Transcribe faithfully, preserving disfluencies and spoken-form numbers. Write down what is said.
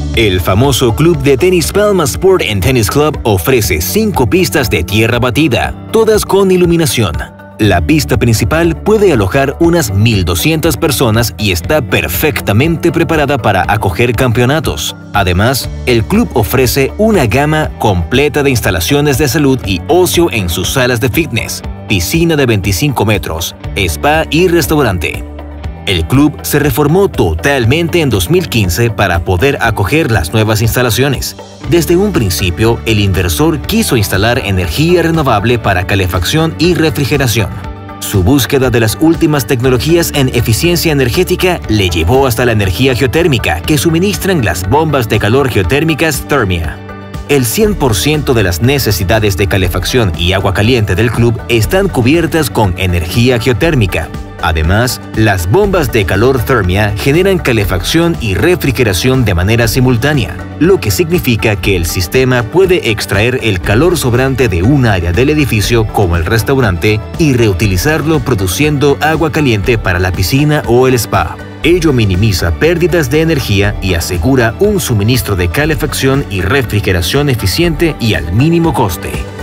El famoso club de tenis Palma Sport and Tennis Club ofrece cinco pistas de tierra batida, todas con iluminación. La pista principal puede alojar unas mil doscientas personas y está perfectamente preparada para acoger campeonatos. Además, el club ofrece una gama completa de instalaciones de salud y ocio en sus salas de fitness, piscina de veinticinco metros, spa y restaurante. El club se reformó totalmente en dos mil quince para poder acoger las nuevas instalaciones. Desde un principio, el inversor quiso instalar energía renovable para calefacción y refrigeración. Su búsqueda de las últimas tecnologías en eficiencia energética le llevó hasta la energía geotérmica que suministran las bombas de calor geotérmicas Thermia. El cien por ciento de las necesidades de calefacción y agua caliente del club están cubiertas con energía geotérmica. Además, las bombas de calor Thermia generan calefacción y refrigeración de manera simultánea, lo que significa que el sistema puede extraer el calor sobrante de un área del edificio, como el restaurante, y reutilizarlo produciendo agua caliente para la piscina o el spa. Ello minimiza pérdidas de energía y asegura un suministro de calefacción y refrigeración eficiente y al mínimo coste.